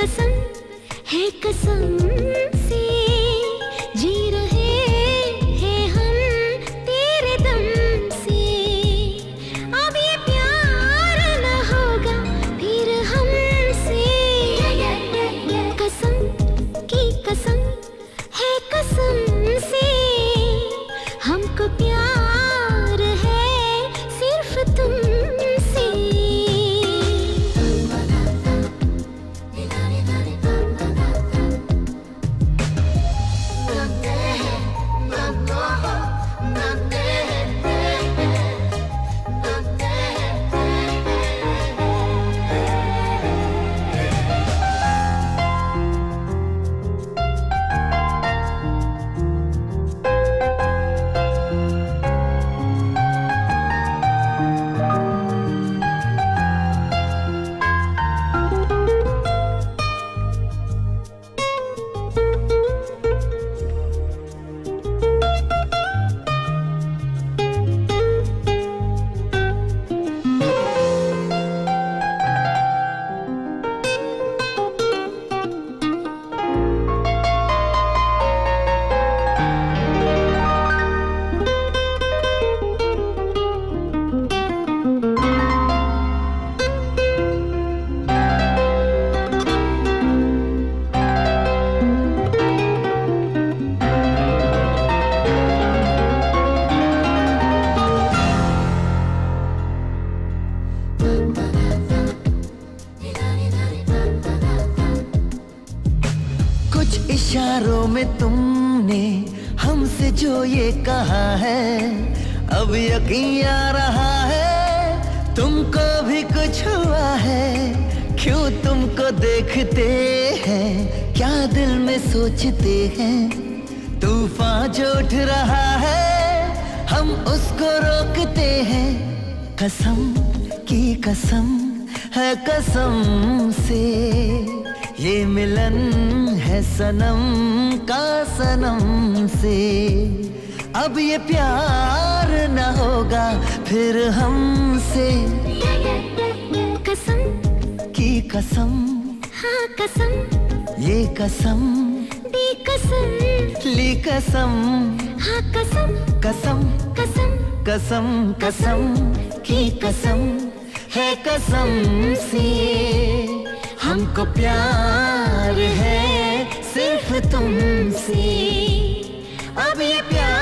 कसम है कसम से जी रहे हैं हम तेरे दम से। अब ये प्यार न होगा फिर हमसे। कसम की कसम है कसम से हमको प्यार है सिर्फ तुमसे। इशारों में तुमने हमसे जो ये कहा है, अब यकीन आ रहा है तुमको भी कुछ हुआ है। क्यों तुमको देखते हैं क्या दिल में सोचते हैं, तूफान जो उठ रहा है हम उसको रोकते हैं। कसम की कसम है कसम से ये मिलन है सनम का सनम से। अब ये प्यार न होगा फिर हमसे। कसम की कसम हाँ कसम ये कसम दी कसम ली कसम हाँ कसम कसम कसम कसम कसम की कसम है कसम से हमको प्यार है सिर्फ तुमसे। अब ये प्यार